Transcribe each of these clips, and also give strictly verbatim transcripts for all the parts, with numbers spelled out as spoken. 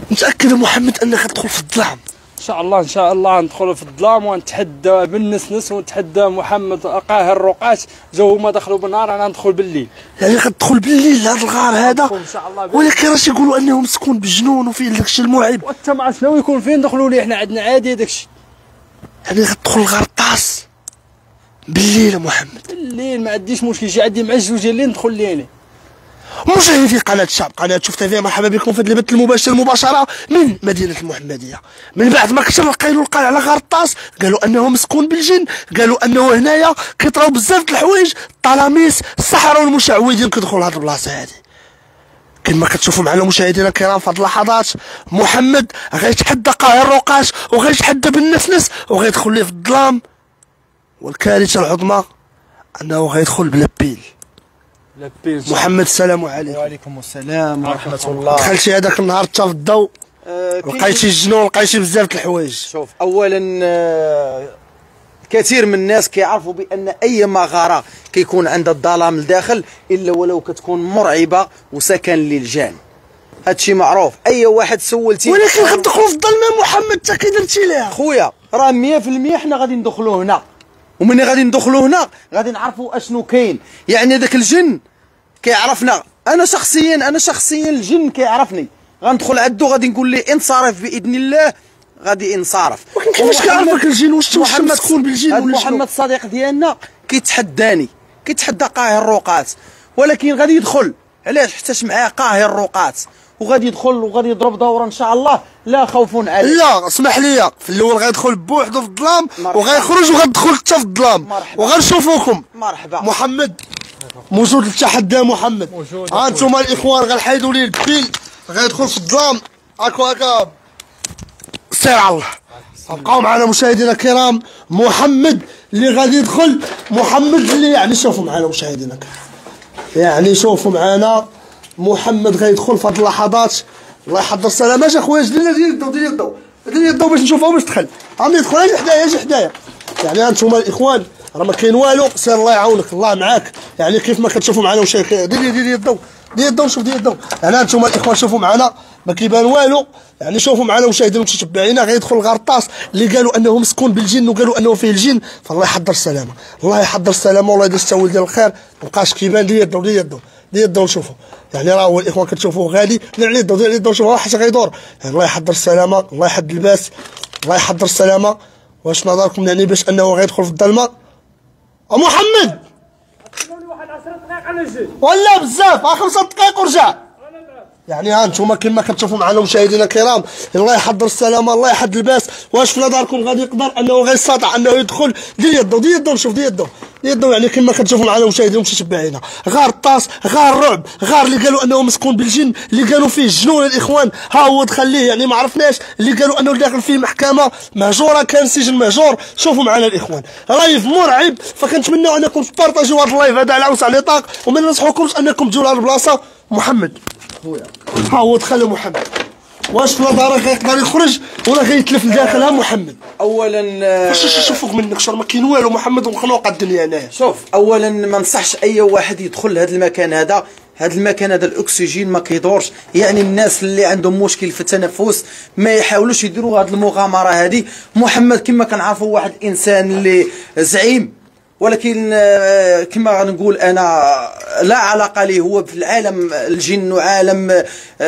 متاكد يا محمد انك غتدخل في الظلام؟ ان شاء الله ان شاء الله ندخلوا في الظلام ونتحدى بالنسنس ونتحدى محمد قاهر الرقاش. جاو هما دخلوا بالنهار انا ندخل بالليل. يعني غتدخل بالليل لهذا الغار هذا؟ ان شاء الله. ولكن راه تيقولوا انه مسكون بالجنون وفيه داكشي المرعب. وانت ما عرفت شنو يكون فين ندخلوا ليه، حنا عندنا عادي داكشي. يعني غتدخل الغرطاس بالليل يا محمد؟ بالليل ما عنديش مشكل، جي عندي مع الجوج ديال الليل ندخل ليه انا. مشاهدي قناة الشعب، قناة شوف تيفي، مرحبا بكم في هذا البث المباشر مباشرة من مدينة المحمدية. من بعد ما كثر القيلولقال على غرطاس، قالوا انه مسكون بالجن، قالوا انه هنايا كيطراو بزاف د الحوايج، الطلاميس، السحرة والمشعوذين كيدخلوا لهاد البلاصة هادي. كما كتشوفوا معنا مشاهدينا الكرام في هاد اللحظات، محمد غيتحدى قاهر الرقاش وغيتحدى بالنسنس وغيدخل ليه في الظلام، والكارثة العظمى انه غيدخل بلا بيل. محمد السلام عليكم. وعليكم السلام ورحمة الله. دخلتي هذاك النهار انت في الضوء، أه لقيتي الجنون، لقيتي بزاف د الحوايج. شوف، اولا أه كثير من الناس كيعرفوا بان اي مغاره كيكون عندها الظلام لداخل الا ولو كتكون مرعبه وسكن للجان. هادشي معروف، اي واحد سولتي. ولكن غندخلوا في الظلمه محمد، انت كي درتي ليها؟ خويا راه مية في المية حنا غادي ندخلوا هنا، ومني غادي ندخلوا هنا غادي نعرفوا اشنو كاين. يعني داك الجن كيعرفنا، انا شخصيا انا شخصيا الجن كيعرفني، غندخل عندو غادي نقول ليه انصرف باذن الله، غادي انصرف. ولكن كيفاش كيعرفك الجن؟ واش واش مسكون بالجن ولا شنو؟ محمد الصديق ديالنا كيتحداني، كيتحدى قاهر الرقاص، ولكن غادي يدخل. علاش؟ حتىش معاه قاهر الرقاص، وغادي يدخل وغادي يضرب دوره ان شاء الله، لا خوف عليه. لا اسمح لي، في الاول غيدخل بوحدو في الظلام وغيخرج وغتدخل انت في الظلام وغنشوفوكم. مرحبا محمد. موجود التحدي محمد. ها انتم الاخوان غنحيدوا ليه البيل، غيدخل في الظلام هاكا هاكا. سير على الله. بقاو معنا مشاهدينا الكرام، محمد اللي غادي يدخل، محمد اللي يعني شوفوا معنا مشاهدينا الكرام، يعني شوفوا معنا محمد غيدخل في هاد اللحظات. الله يحضر السلامة. اجي اخويا، دير دير الضو دير الضو دير الضو باش نشوفو باش دخل. عمي دخل، اجي حدايا اجي حدايا. يعني هانتوما الاخوان راه ما كاين والو، سير الله يعاونك، الله معاك. يعني كيف ما كتشوفوا معنا مشاهدينا، دير دير الضو دير الضو شوف دير الضو. يعني هانتوما الاخوان شوفوا معنا ما كيبان والو. يعني شوفوا معنا مشاهدينا المتتبعين، غيدخل الغرطاس اللي قالوا انه مسكون بالجن وقالوا انه فيه الجن، فالله يحضر السلامه، الله يحضر السلامه والله يدير التاويل ديال الخير. مابقاش كيبان. دير الضو دير الضو دير الضو نشوفوا. يعني راه هو الاخوان كتشوفوه غادي، دير عليه الضو دير عليه الضو شوفوا حتى غيدور. يعني الله يحضر السلامه، الله يحد الباس، الله يحضر السلامه. واش نظركم يعني باش انه غيدخل في الظلمه؟ محمد واحد عشر دقائق انا نجي ولا بزاف، ها خمسة دقائق ورجع. يعني ها انتم كما كتشوفوا معنا مشاهدينا الكرام، الله يحضر السلامه، الله يحد الباس. واش في نظركم غادي يقدر انه غيستطيع انه يدخل؟ دير يدو دير يدو نشوف دير يدو دير يدو. يعني كما كتشوفوا معنا مشاهدينا المتتبعين، غار الطاس، غار الرعب، غار اللي قالوا انه مسكون بالجن، اللي قالوا فيه الجنون الاخوان، ها هو دخل ليه. يعني ما عرفناش، اللي قالوا انه داخل فيه محكمه مهجوره، كان سجن مهجور. شوفوا معنا الاخوان، لايف مرعب، فكنتمناو انكم تبارطاجيو هذا اللايف هذا على وسع النطاق، وما ننصحوكمش انكم تجيو لهاد البلاصه. محمد ها هو دخل محمد. واش في نظرك غيقدر يخرج ولا غيتلف لداخلها محمد؟ اولا واش نشوفوك منك شر ما كاين والو محمد، ومخلوقه الدنيا هنايا. شوف، اولا ما نصحش اي واحد يدخل لهذا المكان هذا. هذا المكان هذا الاكسجين ما كيدورش، يعني الناس اللي عندهم مشكل في التنفس ما يحاولوش يديروا هذه المغامره هذه. محمد كما كنعرفوا واحد الانسان اللي زعيم، ولكن كما غنقول انا لا علاقه ليه هو في العالم الجن وعالم،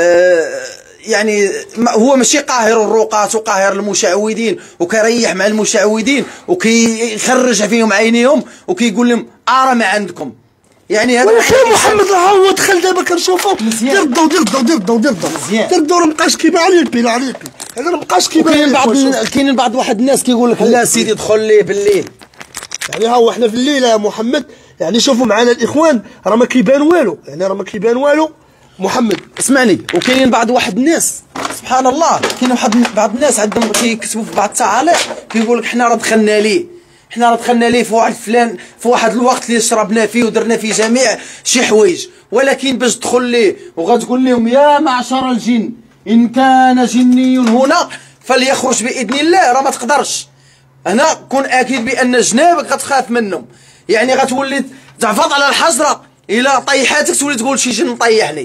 يعني هو ماشي قاهر الرقاة وقاهر المشعوذين وكيريح مع المشعوذين وكيخرج فيهم عينيهم وكيقول لهم ارى ما عندكم. يعني هذا ولكن محمد ها هو دخل دابا كنشوفو. دير الضو دير الضو دير الضو دير الضو دير الضو. راه مابقاش كيبان عليه البيل عليه البيل، هذا مابقاش كيبان. كاين بعض كاين بعض واحد الناس كيقول لك لا سيدي دخل ليه بالليل. يعني ها هو حنا في الليله يا محمد. يعني شوفوا معنا الاخوان، راه ما كيبان والو، يعني راه ما كيبان والو. محمد اسمعني، وكاين بعض واحد الناس سبحان الله، كاين واحد بعض الناس عندهم كيكتبوا في بعض التعاليق كيقول لك حنا راه دخلنا ليه، حنا راه دخلنا ليه في واحد فلان في واحد الوقت اللي شربنا فيه ودرنا فيه جميع شي حوايج، ولكن باش تدخل ليه وغتقول لهم يا معشر الجن ان كان جني هنا فليخرج باذن الله، راه ما تقدرش. هنا كون اكيد بان جنابك غتخاف منهم، يعني غتولي تعفط على الحجره الى طيحاتك تولي تقول شي جن طيحني.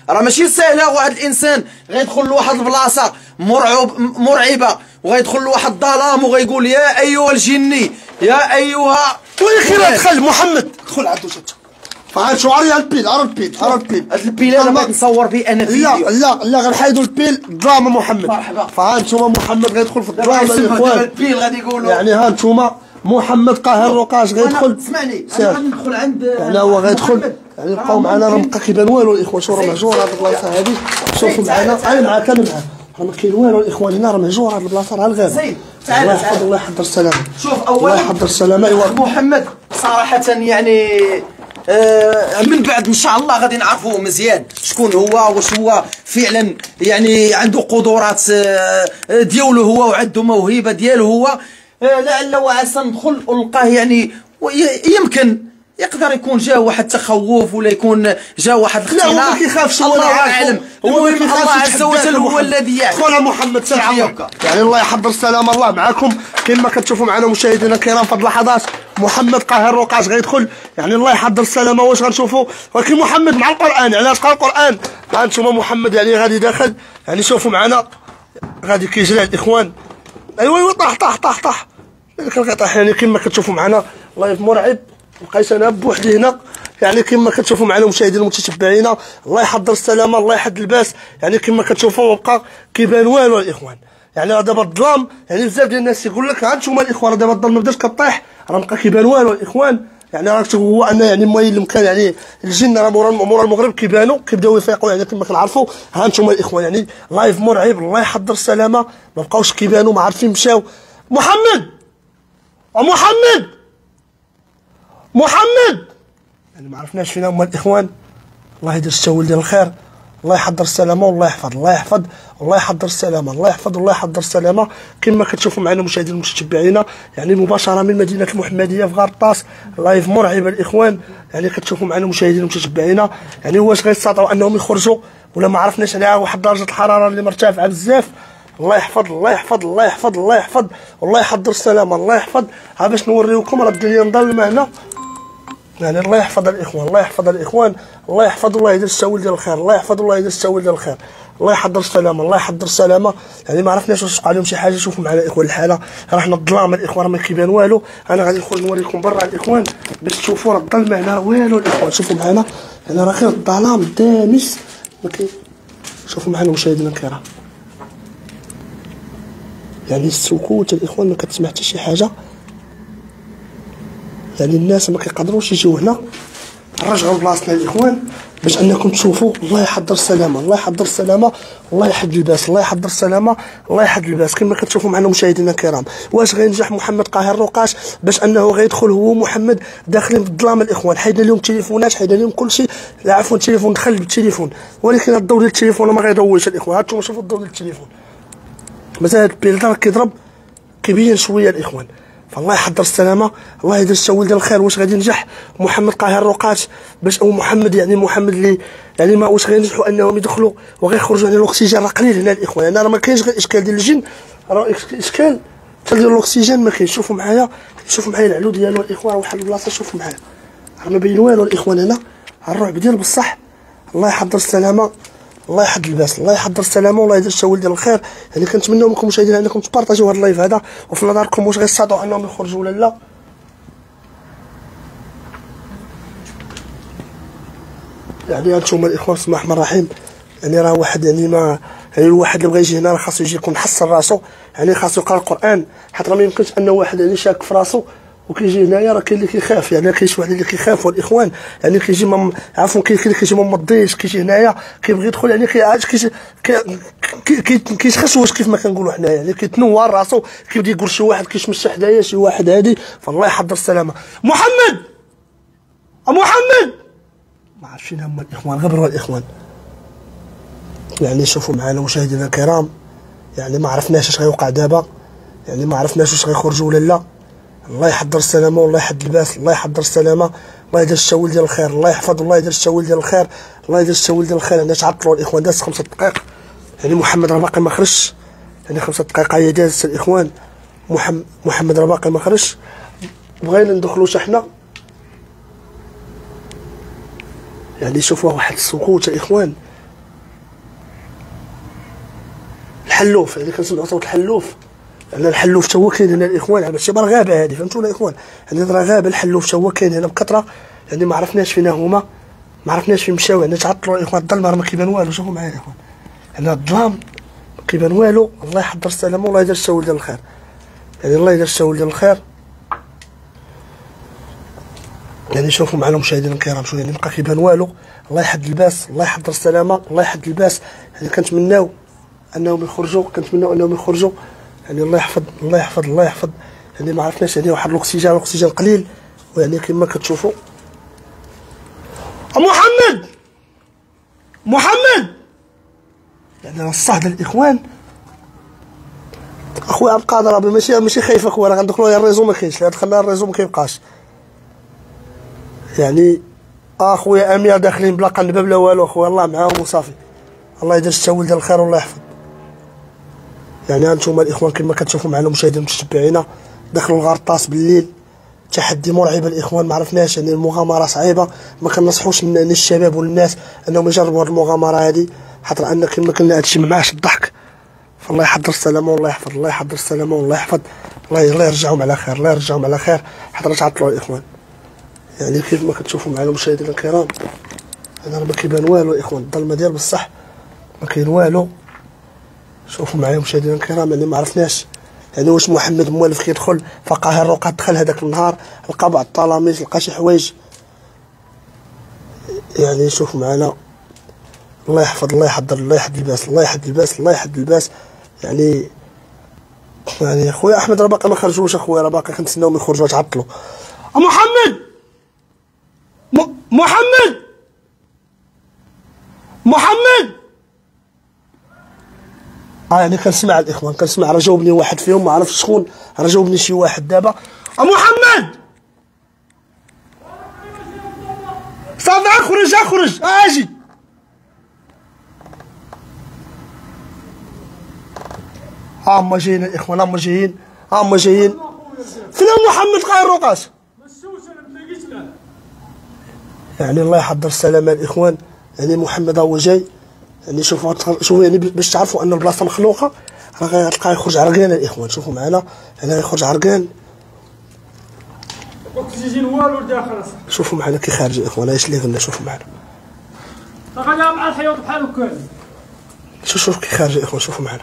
راه ماشي ساهله. واحد الانسان غيدخل لواحد البلاصه مرعوب مرعبه وغيدخل لواحد الظلام وغيقول يا ايها الجني يا ايها ويخير دخل محمد دخل عنده شتا فهاد شو عري البيل عري البيل عري البيل هاد البيل انا بغيت نصور به انا فيديو. لا لا لا غنحيدوا البيل دراما محمد. مرحبا. فها نتوما محمد غيدخل في الدراما الاخوان. البيل غادي يقولوا يعني ها نتوما محمد قاهر رقاش غيدخل. اسمعني انا غادي ندخل عند يعني هو غيدخل يعني بقاو معنا راه مابقى كيبان والو الاخوان. شو راه مهجور هاد البلاصه هادي. شوفوا معنا انا معاك كامل معاك راه ما كاين والو الاخوان. هنا راه مهجور هاد البلاصه راه الغابه. زين تعال الله يحفظ الله يحضر السلامه. شوف اولا الله يحضر السلامه. ايوا محمد صراحه يعني آه من بعد ان شاء الله غادي نعرفوه مزيان شكون هو واش هو فعلا يعني عنده قدرات آه ديالو هو وعنده موهبه ديالو هو. آه لعل وعسى ندخل ونلقاه يعني يمكن يقدر يكون جا واحد التخوف ولا يكون جا واحد لا هو ما كيخافش. الله اعلم. هو المهم الله عز وجل هو الذي يعلم. خونا محمد سلام يعني الله يحضر السلام. الله معكم كما كتشوفوا معنا مشاهدينا الكرام في هذه اللحظات. محمد قاهر رقاش غيدخل يعني الله يحضر السلامه. واش غنشوفوا ولكن محمد مع القران يعني قال القران. ها انتم محمد يعني غادي داخل يعني شوفوا معنا غادي كيجري الاخوان. ايوا ايوا طاح طاح طاح طاح كان كيطيح يعني كما كتشوفوا معنا. الله مرعب. بقيت انا بوحدي هنا يعني كما كتشوفوا معنا مشاهدينا المتتبعين. الله يحضر السلامه الله يحد الباس يعني كما كتشوفوا مابقى كيبان والو الاخوان. يعني دابا الظلام يعني بزاف ديال الناس يقول لك ها انتم الاخوان دابا الظلام ما بداش كطيح راه مابقى كيبان والو الاخوان. يعني راه هو ان يعني المهم المكان يعني الجن راه مورا مورا المغرب كيبانوا كيبداو يفيقوا يعني كما كنعرفوا. ها انتم الاخوان يعني لايف مرعب. الله يحضر السلامه ما بقاوش كيبانوا ما عارفين مشاو. محمد محمد محمد يعني ما عرفناش فينا هما الاخوان. الله يدير التاويل ديال الخير. الله يحضر السلامه والله يحفظ الله يحفظ الله يحضر السلامه الله يحفظ الله يحضر السلامه. كما كتشوفوا معنا مشاهدينا المتتبعين يعني مباشره من مدينه المحمديه في غرطاس. لايف مرعب الاخوان يعني كتشوفوا معنا مشاهدينا المتتبعين. يعني واش غيستطيعوا انهم يخرجوا ولا ما عرفناش عليها واحد درجه الحراره اللي مرتفعه بزاف. الله يحفظ الله يحفظ الله يحفظ الله يحفظ والله يحضر السلامه الله يحفظ. ها باش نوريوكم راه الدنيا مظلمه هنا يعني. الله يحفظ الاخوان الله يحفظ الاخوان الله يحفظ الله يدير التاويل ديال الخير الله يحفظ الله يدير التاويل ديال الخير. الله يحضر السلامه الله يحضر السلامه. يعني ما عرفناش واش وقع لهم شي حاجه. شوفوا معنا الاخوان الحاله راه حنا الظلام الاخوان راه ما كيبان والو. انا غادي نخرج نوريكم برا الاخوان باش تشوفوا راه الظلمه هنا والو الاخوان. شوفوا معنا هنا راه غير الظلام دامس ما كاين. شوفوا معنا مشاهدينا الكرام يعني السكوت الاخوان ما كتسمع حتى شي حاجه. يعني الناس ما كيقدروش يجيو هنا. نرجعوا لبلاصتنا الاخوان باش انكم تشوفوا. الله يحضر السلامه الله يحضر السلامه الله يحد الباس الله يحضر السلامه الله يحد الباس. كما كتشوفوا معنا مشاهدينا الكرام واش غينجح محمد قاهر رقاش باش انه غيدخل هو محمد داخلين في الظلام الاخوان. حيدنا لهم التليفونات حيدنا لهم كل شيء. لا عفوا التليفون دخل بالتليفون ولكن الضوء ديال التليفون ما غيضويش الاخوان. هانتوما شوفوا الضوء ديال التليفون مازال هاد البيل راه كيضرب كيبين شويه الاخوان. فالله يحضر السلامه الله يدير التاويل ديال الخير. واش غادي ينجح محمد قاهر رقاش باش او محمد يعني محمد اللي يعني ما واش غينجحوا انهم يدخلوا وغيخرجوا يعني الاكسجين راه قليل هنا الاخوان. يعني راه ما كاينش غير الاشكال ديال الجن راه اشكال حتى ديال الاكسجين ما كاينش. شوفوا معايا شوفوا معايا العلو ديالو الاخوان واحد البلاصه. شوفوا معايا راه ما باين والو الاخوان. هنا الرعب ديال بصح. الله يحضر السلامه الله يحد الباس الله يحضر السلامه والله يدير التاويل ديال الخير. يعني كنتمناو منكم مشاهدينا انكم تبارطاجيو هذا اللايف هذا وفي نظركم واش غيستطيعوا انهم يخرجوا ولا لا. يعني هانتوما الاخوان بسم الله الرحمن الرحيم. يعني راه واحد يعني ما يعني الواحد اللي بغى يجي هنا راه خاصو يجي يكون محصن راسو. يعني خاصو يقرا القران حيت راه ما يمكنش انه واحد يعني شاك في راسو وكيجي هنايا راه كاين اللي كيخاف. يعني كاين شي واحد اللي كيخافوا الاخوان. يعني كيجي مم... عفوا كاين اللي كيجي ما مضيش كيجي هنايا كيبغي يدخل يعني كيعاج كيجي كيتخشوش كيف ما كنقولوا حنايا. يعني كيتنور راسو كيبدا يقول شي واحد كيشمس حدايا شي واحد هادي. فالله يحضر السلامه. محمد محمد ما عرفتش هما الاخوان غبروا الاخوان. يعني شوفوا معنا مشاهدينا الكرام يعني ما عرفناش اش غيوقع دابا. يعني ما عرفناش واش غيخرجوا ولا لا. الله يحضر السلامه والله يحد الباس الله يحضر السلامه الله يدير التاويل ديال الخير الله يحفظ الله يدير التاويل ديال الخير الله يدير التاويل ديال الخير. عندنا تعطلوا الاخوان داز خمسة دقائق. يعني محمد راه باقي ما خرجش. يعني خمسة دقائق هي دازت الاخوان. محمد محمد راه باقي ما خرجش. بغينا ندخلوا حتى حنا. يعني شوفوا واحد السكوت الاخوان الحلوف يعني كنسمعوا صوت الحلوف، يعني الحلوف تا هو كاين هنا الاخوان، يعني ماشي راه غابه هذه فهمتوا الاخوان، يعني راه غابه الحلوف تا هو كاين هنا بكثره، يعني ما عرفناش فينا هما، ما عرفناش فين مشاو، يعني تعطلوا الاخوان، الظلمه راه ما كيبان والو، شوفوا معايا الاخوان، يعني الظلام ما كيبان والو، الله يحضر السلامه والله يدير الشاول ديال الخير، يعني الله يدير الشاول ديال الخير. يعني شوفوا معنا مشاهدينا الكرام شو يعني بقى كيبان والو، الله يحد الباس، الله يحضر السلامه، الله يحد الباس، يعني كنتمناو انهم يخرجوا، كنتمناو انهم يخرجوا، يعني الله يحفظ الله يحفظ الله يحفظ، يعني ما عرفناش يعني واحد الاكسجين الاكسجين قليل، ويعني كما كتشوفوا. محمد محمد يعني راه الصح ديال الاخوان اخويا عبد القادر راه ماشي ماشي خايف اخويا، راه غندخلوا الريزو ما كاينش، دخلنا الريزو ما كيبقاش، يعني اخويا امير داخلين بلا قنبه بلا والو اخويا، الله معاهم وصافي، الله يدير التاول ديال الخير والله يحفظ. يعني هانتوما الاخوان كما كتشوفوا معنا مشاهدينا متتبعينا، دخلوا الغرطاس بالليل، تحدي مرعب الاخوان، ما عرفناش يعني المغامره صعيبه، ما كنصحوش للشباب والناس انهم يجربوا هذه المغامره هذه، خاطر ان كما قلنا هادشي ما معاش الضحك، فالله يحضر السلامه والله يحفظ، الله يحضر السلامه والله يحفظ، الله الله يرجعهم على خير، الله يرجعهم على خير، حتى تعطلوا الاخوان. يعني كيف ما كتشوفوا معنا مشاهدينا الكرام، انا ما كيبان والو الاخوان، الظلمه ديال بصح ما كاين والو. شوفوا معايا مشاهدينا الكرام، يعني ما عرفناش يعني واش محمد موالف كيدخل فقاه الرقعه دخل هذاك النهار لقى بعض الطلاميذ، لقى شي حوايج، يعني شوفوا معنا، الله يحفظ الله يحضر الله يحد الباس، الله يحد الباس الله يحد الباس. يعني يعني خويا احمد راه باقي ما خرجوش اخويا، راه باقي كنتسناوهم يخرجوا تعطلوا. محمد م... محمد محمد اه يعني كنسمع الاخوان، كنسمع راه جاوبني واحد فيهم ما عرفتش شكون، راه جاوبني شي واحد دابا. ا محمد صافي اخرج اخرج اجي. ها هما جايين الاخوان، هما جايين هما جايين. فين محمد قاير الرقاش؟ يعني الله يحضر السلامه الاخوان، يعني محمد هو جاي، يعني شوفوا شوفوا يعني باش تعرفوا ان البلاصه مخلوقه، راه غتلقاه يخرج عرقان الاخوان، شوفوا معنا يعني يخرج عرقان، الاكسجين والو داخل، شوفوا معنا كي خارج الاخوان، اش اللي غنى شوفوا معنا، غادي مع الحيوط بحال هكا، شوف شوف كي خارج الاخوان، شوفوا معنا.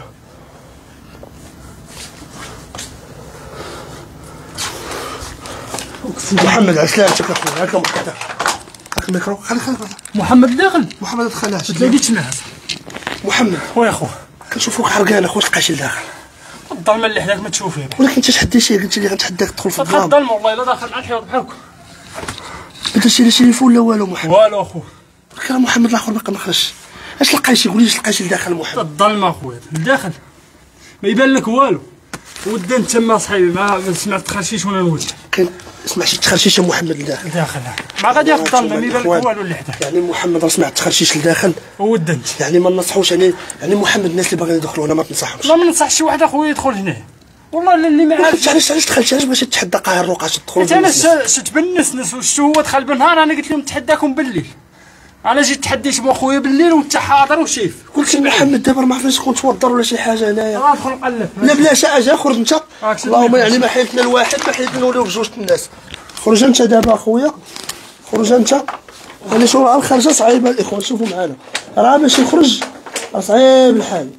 محمد عسلامتك اخويا، هاكا محمد، هاك الميكرو، خلي خلي محمد داخل، محمد ما دخلهاش، ما تلاقيتش معاه محمد خويا خويا، كنشوفوك حرقان اخويا، تلقاش لداخل الظلمه اللي حداك ما تشوف فيها، ولكن انت تحدي شي، قلت لي غنتحداك تدخل في الظلام، الظلمه والله الا داخل مع الحيوط بحال هكا، ما درتي لا تليفون لا والو محمد، والو اخويا، كان محمد الاخر باقي ما خرجش، اش لقيتي قولي اش لقيتي لداخل محمد؟ الظلمه اخويا لداخل ما يبان لك والو، ودان تما صاحبي ما سمعت تخرشيش وانا نوجه، كان سمع شي تخرشيش محمد لداخل داخل ما غادي ياخذ الظلمه ما يبان لك والو اللي حداه، يعني محمد راه سمعت تخرشيش لداخل ودنت، يعني ما ننصحوش، يعني يعني محمد الناس اللي باغيين يدخلوا هنا ما تنصحهمش، لا ما ننصحش شي واحد اخويا يدخل هنا، والله اللي ما عارف علاش علاش دخلت، علاش باش تتحدى قاهر الرقاش تدخل؟ انا شت بالنسنس وشتو هو دخل بالنهار، انا قلت لهم نتحداكم بالليل، انا جيت تحديت بخويا بالليل وانت حاضر وشايف كلشي. محمد دابا ما عرفناش شكون توضر ولا شي حاجه هنايا، غندخل نقلب لا بلاش اجي خرج انت، اللهم يعني ما حيلتنا الواحد ما حيلتنا نوليو بجوج الناس، خرج انت دابا اخويا، خرج انت، يعني شوف راه الخرجه صعيبه الاخوان، شوفوا معنا راه باش يخرج راه صعيب الحال.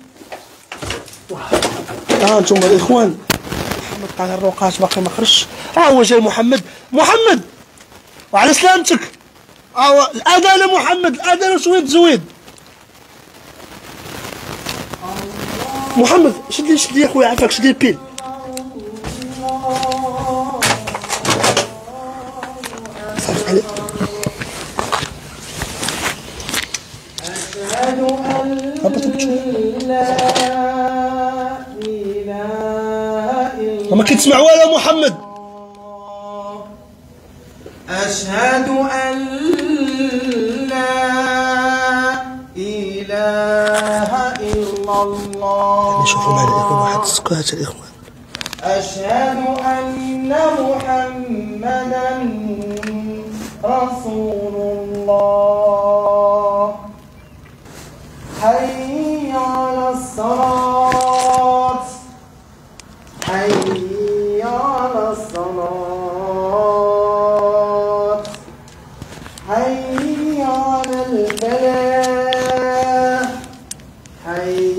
ها انتم الاخوان محمد قال الرقاش باقي ما خرجش، ها هو جاي محمد، محمد وعلى سلامتك، ها الاذان محمد الاذان شويه زويد، محمد شد لي شد لي اخويا عافاك شد لي البيل، صافي عليك. أشهد أن لا إله إلا ما كتسمع والو محمد، أشهد أن لا إله إلا الله. يعني شوفوا معنا الإخوان واحد السكات الإخوان. أشهد أن محمدا رسول الله. حي على الصلاة.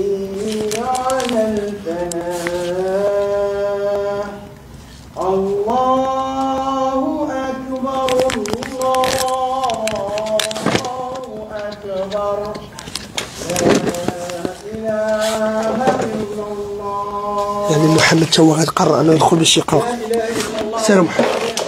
على الفلاح. الله أكبر الله أكبر لا إله إلا الله. يعني محمد تو غير قرر انه يدخل بالشقاق. سلام محمد.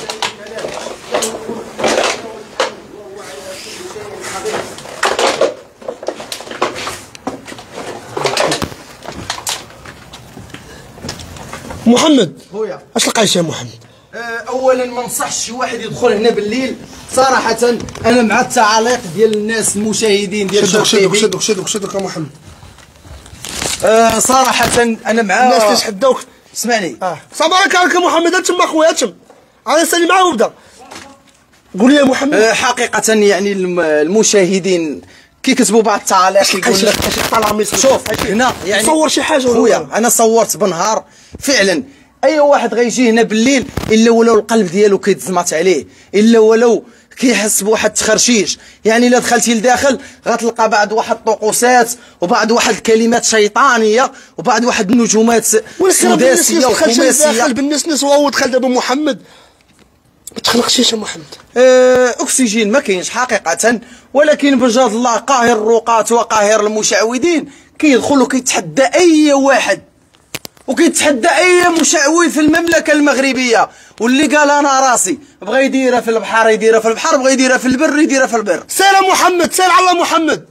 محمد خويا اش لقيت يا محمد؟ اولا ما نصحش شي واحد يدخل هنا بالليل صراحه. انا مع التعاليق ديال الناس المشاهدين ديال شدوك شوف شدوك تي في. شدوك شدوك شدوك يا محمد. آه صراحه انا مع الناس اللي تحداوك. اسمعني اه صبرك عليك يا محمد. تما خويا تم انا نسالي معاه وبدا. قول لي يا محمد. آه حقيقه يعني الم- المشاهدين كي كتبوا بعض التعاليق يقول لك شوف هنا يعني صور شي حاجه خويا. انا صورت بنهار فعلا اي واحد غيجي هنا بالليل الا ولو القلب ديالو كيتزمط عليه، الا ولو كيحس بواحد التخرشيش. يعني الا دخلتي لداخل غتلقى بعض واحد الطقوسات وبعض واحد الكلمات شيطانيه وبعض واحد النجومات سداسيه وخماسيه. بالنسنس وهو دخل دابا محمد. ما تخلقش يا محمد. آه اكسجين ما كاينش حقيقه، ولكن بجاد الله قاهر الرقاة وقاهر المشعوذين كيدخل وكيتحدى اي واحد وكيتحدى اي مشعوذ في المملكه المغربيه. واللي قال انا راسي بغى يديرها في البحر يديرها في البحر، بغى يديرها في البر يديرها في البر. سير يا محمد سير على محمد.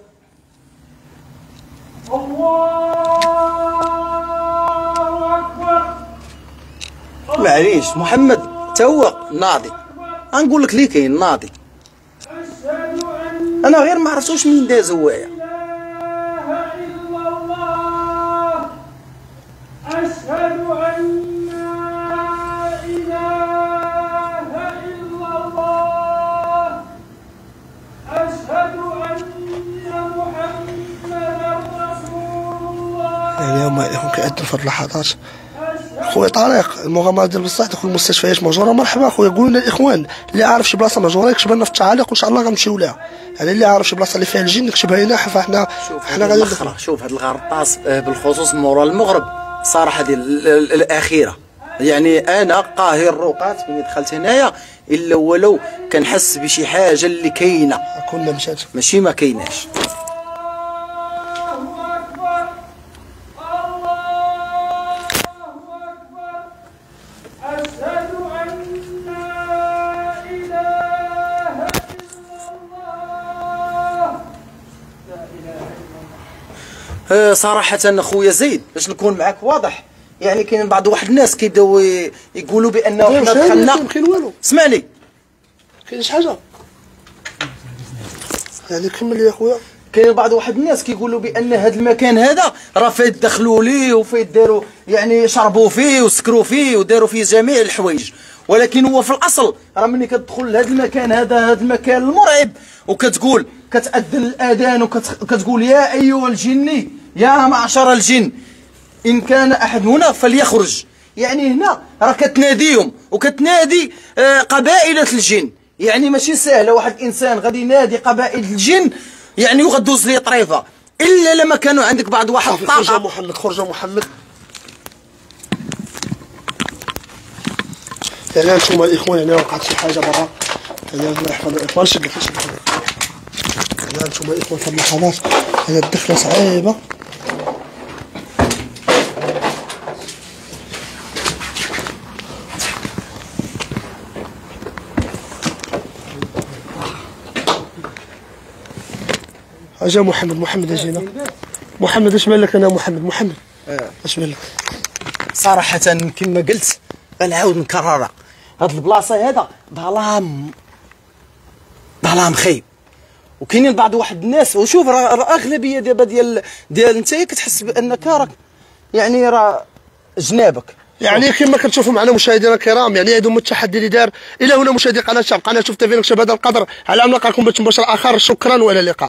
الله أكبر. معليش محمد تا هو ناضي. غنقول لك ليه كاين ناضي. أشهد أن انا غير ما عرفتوش منين داز هوايا. لا إله إلا الله. أشهد أن لا إله إلا الله. أشهد أن محمدا رسول الله. يعني هما يكون كيأدوا في هاد اللحظات. خويا طارق المغامرات ديال بصح دخل المستشفيات مهجوره. مرحبا خويا. قولوا لنا الاخوان اللي عارف شي بلاصه مهجوره يكتب لنا في التعاليق وان شاء الله غنمشيو لها. يعني اللي عارف شي بلاصه اللي فيها الجن يكتبها لنا فاحنا حنا غادي ندخلوا. شوف هاد الغرطاس بالخصوص مورا المغرب صراحه ديال ال- ال- الاخيره. يعني انا قاهر الرقاة ملي دخلت هنايا الا ولو كنحس بشي حاجه اللي كاينه كنا مشات ماشي ما كايناش. أه صراحة خويا زيد باش نكون معاك واضح، يعني كاين بعض واحد الناس كيبداو يقولوا بانه حنا دخلنا. ما كاين والو. اسمعني كاين شي حاجه يعني كمل يا خويا. كاين بعض واحد الناس كيقولوا بان هذا المكان هذا راه فيه دخلوا ليه وفيه داروا يعني شربوا فيه وسكروا فيه وداروا فيه جميع الحوايج، ولكن هو في الاصل راه ملي كتدخل لهذا المكان هذا هذا المكان المرعب وكتقول كتأذن الاذان وكتقول يا ايها الجن يا معشر الجن ان كان احد هنا فليخرج. يعني هنا راه كتناديهم وكتنادي آه قبائل الجن. يعني ماشي سهله واحد الانسان غادي ينادي قبائل الجن يعني وغدوز ليه طريفه الا لما كانوا عندك بعض واحد خرج يا الطاقه. محمد خرج يا محمد. يعني انتم الاخوان يعني وقعت شي حاجه برا. يعني الله يحفظ الاخوان. شد لك شد لك. يعني انتم الاخوان في اللحظات يعني الدخله صعيبه. اجا محمد محمد اجينا. محمد اش مالك انا محمد محمد اش مالك؟ صراحه كما قلت غنعاود نكررها، هاد البلاصه هذا ظلام ظلام خايب، وكاينين بعض واحد الناس. وشوف راه الاغلبيه دابا ديال ديال انت كتحس بانك راك يعني راه جنابك. يعني كما كتشوفوا معنا مشاهدينا الكرام يعني هذا هو التحدي اللي دار. الى هنا مشاهدي قناه شاب قناه شوف تيفي نكشف بهذا القدر على ان نلقاكم باش مباشر اخر. شكرا والى اللقاء.